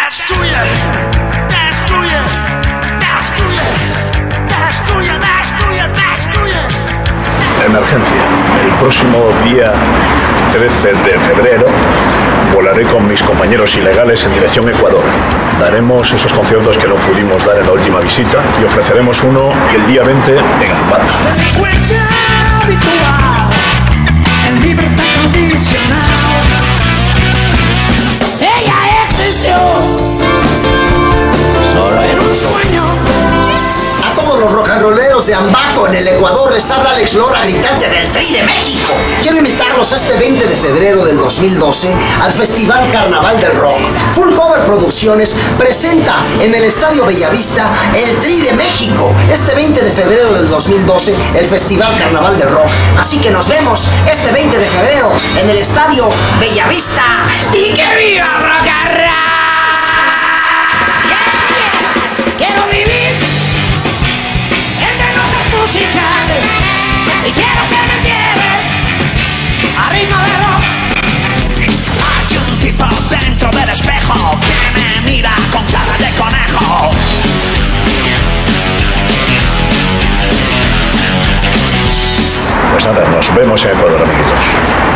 Destruye, destruye, destruye, destruye, destruye, destruye. Emergencia. El próximo día 13 de febrero volaré con mis compañeros ilegales en dirección Ecuador. Daremos esos conciertos que no pudimos dar en la última visita y ofreceremos uno el día 20 en Almada. Delincuente habitual, en libertad condicional. Ella existió solo en un sueño. A todos los rock and rolleros de Ambato en el Ecuador les habla Alex Lora, gritante del Tri de México. Quiero invitarlos este 20 de febrero del 2012 al Festival Carnaval del Rock. Full Cover Producciones presenta en el Estadio Bellavista el Tri de México. Este 20 de febrero del 2012 el Festival Carnaval del Rock. Así que nos vemos este 20 de febrero en el Estadio Bellavista. ¡Y que viva rock and roll! Quiero vivir musicales y quiero que me entierren a ritmo de rock. Hay un tipo dentro del espejo que me mira con cara de conejo. Pues nada, nos vemos en Ecuador, amiguitos.